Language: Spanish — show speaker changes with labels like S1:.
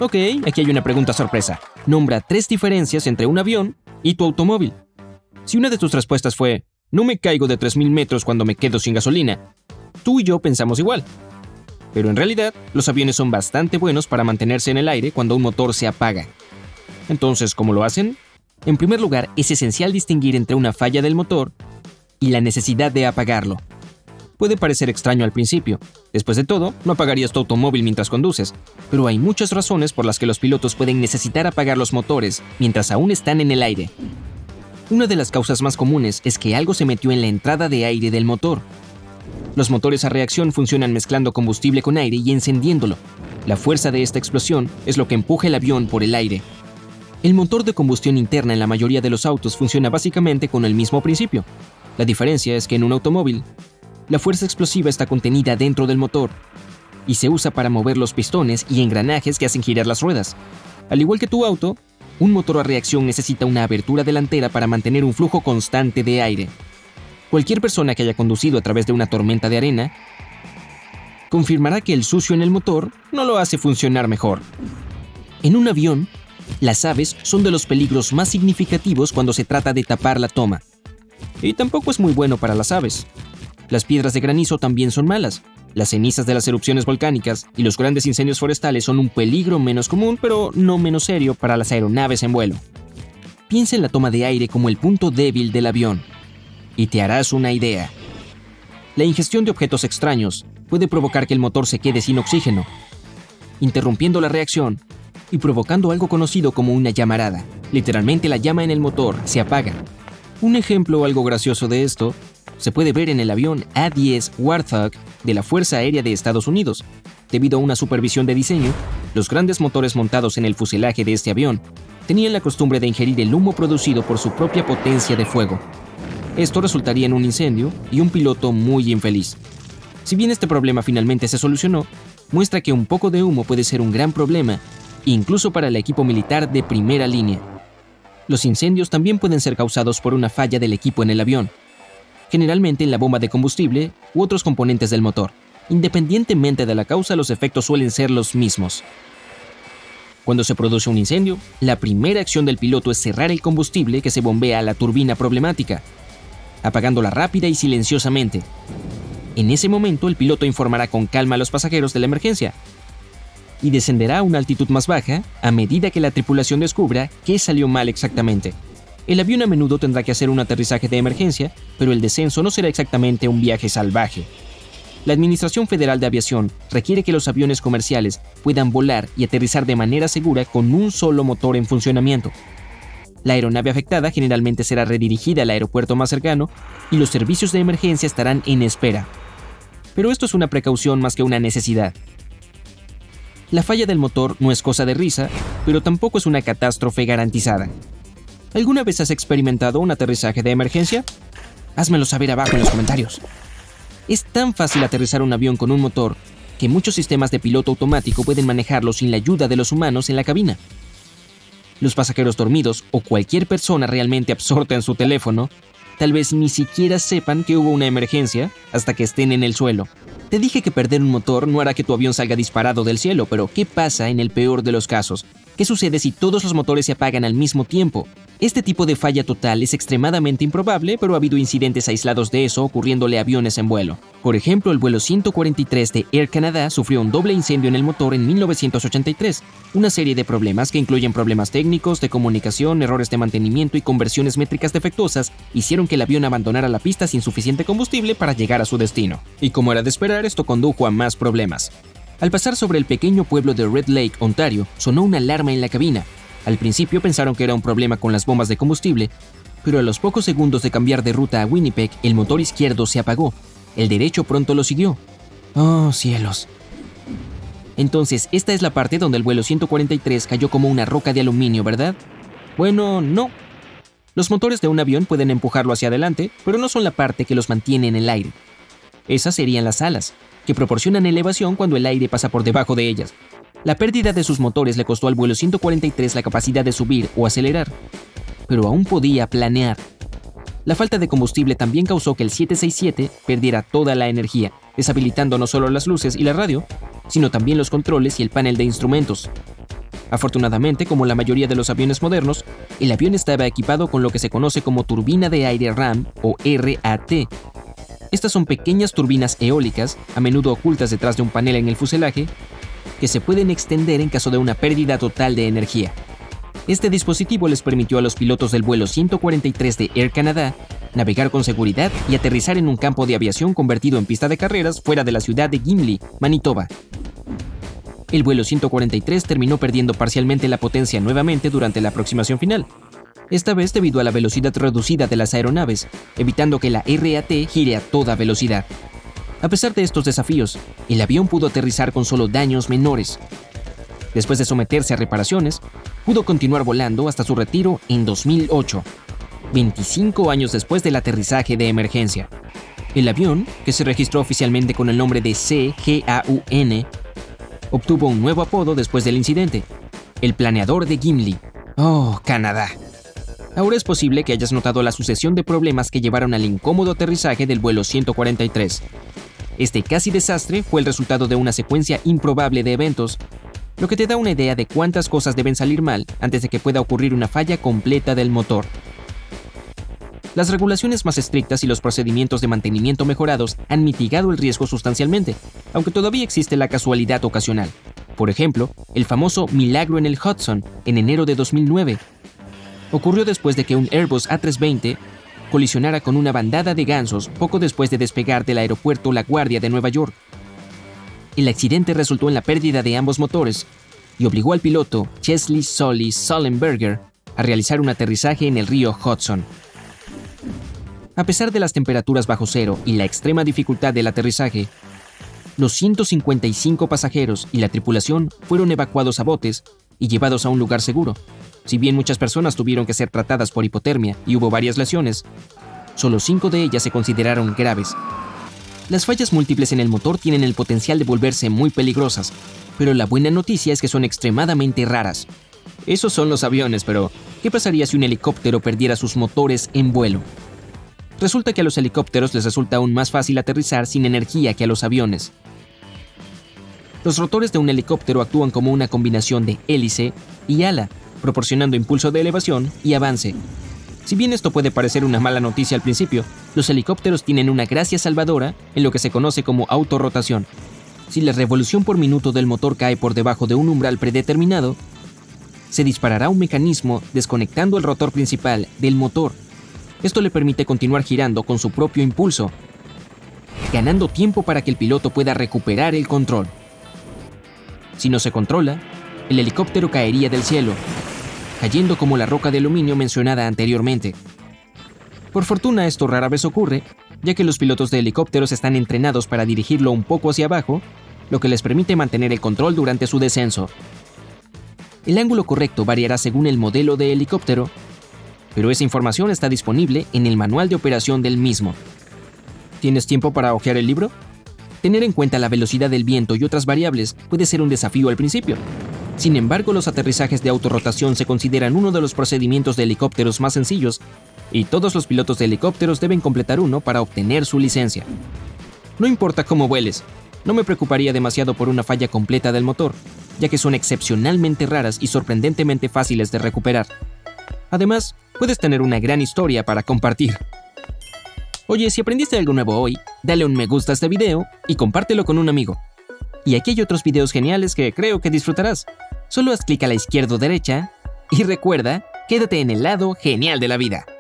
S1: Ok, aquí hay una pregunta sorpresa. Nombra 3 diferencias entre un avión y tu automóvil. Si una de tus respuestas fue, no me caigo de 3000 metros cuando me quedo sin gasolina, tú y yo pensamos igual. Pero en realidad, los aviones son bastante buenos para mantenerse en el aire cuando un motor se apaga. Entonces, ¿cómo lo hacen? En primer lugar, es esencial distinguir entre una falla del motor y la necesidad de apagarlo. Puede parecer extraño al principio. Después de todo, no apagarías tu automóvil mientras conduces, pero hay muchas razones por las que los pilotos pueden necesitar apagar los motores mientras aún están en el aire. Una de las causas más comunes es que algo se metió en la entrada de aire del motor. Los motores a reacción funcionan mezclando combustible con aire y encendiéndolo. La fuerza de esta explosión es lo que empuja el avión por el aire. El motor de combustión interna en la mayoría de los autos funciona básicamente con el mismo principio. La diferencia es que en un automóvil, la fuerza explosiva está contenida dentro del motor y se usa para mover los pistones y engranajes que hacen girar las ruedas. Al igual que tu auto, un motor a reacción necesita una abertura delantera para mantener un flujo constante de aire. Cualquier persona que haya conducido a través de una tormenta de arena confirmará que el sucio en el motor no lo hace funcionar mejor. En un avión, las aves son de los peligros más significativos cuando se trata de tapar la toma. Y tampoco es muy bueno para las aves. Las piedras de granizo también son malas. Las cenizas de las erupciones volcánicas y los grandes incendios forestales son un peligro menos común, pero no menos serio para las aeronaves en vuelo. Piensa en la toma de aire como el punto débil del avión, y te harás una idea. La ingestión de objetos extraños puede provocar que el motor se quede sin oxígeno, interrumpiendo la reacción y provocando algo conocido como una llamarada. Literalmente la llama en el motor se apaga. Un ejemplo algo gracioso de esto se puede ver en el avión A-10 Warthog de la Fuerza Aérea de Estados Unidos. Debido a una supervisión de diseño, los grandes motores montados en el fuselaje de este avión tenían la costumbre de ingerir el humo producido por su propia potencia de fuego. Esto resultaría en un incendio y un piloto muy infeliz. Si bien este problema finalmente se solucionó, muestra que un poco de humo puede ser un gran problema, incluso para el equipo militar de primera línea. Los incendios también pueden ser causados por una falla del equipo en el avión, generalmente en la bomba de combustible u otros componentes del motor. Independientemente de la causa, los efectos suelen ser los mismos. Cuando se produce un incendio, la primera acción del piloto es cerrar el combustible que se bombea a la turbina problemática, apagándola rápida y silenciosamente. En ese momento, el piloto informará con calma a los pasajeros de la emergencia y descenderá a una altitud más baja a medida que la tripulación descubra qué salió mal exactamente. El avión a menudo tendrá que hacer un aterrizaje de emergencia, pero el descenso no será exactamente un viaje salvaje. La Administración Federal de Aviación requiere que los aviones comerciales puedan volar y aterrizar de manera segura con un solo motor en funcionamiento. La aeronave afectada generalmente será redirigida al aeropuerto más cercano y los servicios de emergencia estarán en espera. Pero esto es una precaución más que una necesidad. La falla del motor no es cosa de risa, pero tampoco es una catástrofe garantizada. ¿Alguna vez has experimentado un aterrizaje de emergencia? Házmelo saber abajo en los comentarios. Es tan fácil aterrizar un avión con un motor que muchos sistemas de piloto automático pueden manejarlo sin la ayuda de los humanos en la cabina. Los pasajeros dormidos o cualquier persona realmente absorta en su teléfono tal vez ni siquiera sepan que hubo una emergencia hasta que estén en el suelo. Te dije que perder un motor no hará que tu avión salga disparado del cielo, pero ¿qué pasa en el peor de los casos? ¿Qué sucede si todos los motores se apagan al mismo tiempo? Este tipo de falla total es extremadamente improbable, pero ha habido incidentes aislados de eso ocurriéndole a aviones en vuelo. Por ejemplo, el vuelo 143 de Air Canada sufrió un doble incendio en el motor en 1983. Una serie de problemas que incluyen problemas técnicos, de comunicación, errores de mantenimiento y conversiones métricas defectuosas hicieron que el avión abandonara la pista sin suficiente combustible para llegar a su destino. Y como era de esperar, esto condujo a más problemas. Al pasar sobre el pequeño pueblo de Red Lake, Ontario, sonó una alarma en la cabina. Al principio pensaron que era un problema con las bombas de combustible, pero a los pocos segundos de cambiar de ruta a Winnipeg, el motor izquierdo se apagó. El derecho pronto lo siguió. ¡Oh, cielos! Entonces, esta es la parte donde el vuelo 143 cayó como una roca de aluminio, ¿verdad? Bueno, no. Los motores de un avión pueden empujarlo hacia adelante, pero no son la parte que los mantiene en el aire. Esas serían las alas, que proporcionan elevación cuando el aire pasa por debajo de ellas. La pérdida de sus motores le costó al vuelo 143 la capacidad de subir o acelerar, pero aún podía planear. La falta de combustible también causó que el 767 perdiera toda la energía, deshabilitando no solo las luces y la radio, sino también los controles y el panel de instrumentos. Afortunadamente, como la mayoría de los aviones modernos, el avión estaba equipado con lo que se conoce como turbina de aire RAM o RAT. Estas son pequeñas turbinas eólicas, a menudo ocultas detrás de un panel en el fuselaje, que se pueden extender en caso de una pérdida total de energía. Este dispositivo les permitió a los pilotos del vuelo 143 de Air Canada navegar con seguridad y aterrizar en un campo de aviación convertido en pista de carreras fuera de la ciudad de Gimli, Manitoba. El vuelo 143 terminó perdiendo parcialmente la potencia nuevamente durante la aproximación final, esta vez debido a la velocidad reducida de las aeronaves, evitando que la RAT gire a toda velocidad. A pesar de estos desafíos, el avión pudo aterrizar con solo daños menores. Después de someterse a reparaciones, pudo continuar volando hasta su retiro en 2008, 25 años después del aterrizaje de emergencia. El avión, que se registró oficialmente con el nombre de CGAUN, obtuvo un nuevo apodo después del incidente: el planeador de Gimli. ¡Oh, Canadá! Ahora es posible que hayas notado la sucesión de problemas que llevaron al incómodo aterrizaje del vuelo 143. Este casi desastre fue el resultado de una secuencia improbable de eventos, lo que te da una idea de cuántas cosas deben salir mal antes de que pueda ocurrir una falla completa del motor. Las regulaciones más estrictas y los procedimientos de mantenimiento mejorados han mitigado el riesgo sustancialmente, aunque todavía existe la casualidad ocasional. Por ejemplo, el famoso milagro en el Hudson en enero de 2009 ocurrió después de que un Airbus A320 colisionara con una bandada de gansos poco después de despegar del aeropuerto La Guardia de Nueva York. El accidente resultó en la pérdida de ambos motores y obligó al piloto Chesley Sully Sullenberger a realizar un aterrizaje en el río Hudson. A pesar de las temperaturas bajo cero y la extrema dificultad del aterrizaje, los 155 pasajeros y la tripulación fueron evacuados a botes y llevados a un lugar seguro. Si bien muchas personas tuvieron que ser tratadas por hipotermia y hubo varias lesiones, solo 5 de ellas se consideraron graves. Las fallas múltiples en el motor tienen el potencial de volverse muy peligrosas, pero la buena noticia es que son extremadamente raras. Esos son los aviones, pero ¿qué pasaría si un helicóptero perdiera sus motores en vuelo? Resulta que a los helicópteros les resulta aún más fácil aterrizar sin energía que a los aviones. Los rotores de un helicóptero actúan como una combinación de hélice y ala, proporcionando impulso de elevación y avance. Si bien esto puede parecer una mala noticia al principio, los helicópteros tienen una gracia salvadora en lo que se conoce como autorrotación. Si la revolución por minuto del motor cae por debajo de un umbral predeterminado, se disparará un mecanismo desconectando el rotor principal del motor. Esto le permite continuar girando con su propio impulso, ganando tiempo para que el piloto pueda recuperar el control. Si no se controla, el helicóptero caería del cielo, cayendo como la roca de aluminio mencionada anteriormente. Por fortuna, esto rara vez ocurre, ya que los pilotos de helicópteros están entrenados para dirigirlo un poco hacia abajo, lo que les permite mantener el control durante su descenso. El ángulo correcto variará según el modelo de helicóptero, pero esa información está disponible en el manual de operación del mismo. ¿Tienes tiempo para hojear el libro? Tener en cuenta la velocidad del viento y otras variables puede ser un desafío al principio. Sin embargo, los aterrizajes de autorrotación se consideran uno de los procedimientos de helicópteros más sencillos, y todos los pilotos de helicópteros deben completar uno para obtener su licencia. No importa cómo vueles, no me preocuparía demasiado por una falla completa del motor, ya que son excepcionalmente raras y sorprendentemente fáciles de recuperar. Además, puedes tener una gran historia para compartir. Oye, si aprendiste algo nuevo hoy, dale un me gusta a este video y compártelo con un amigo. Y aquí hay otros videos geniales que creo que disfrutarás. Solo haz clic a la izquierda o derecha y recuerda, quédate en el lado genial de la vida.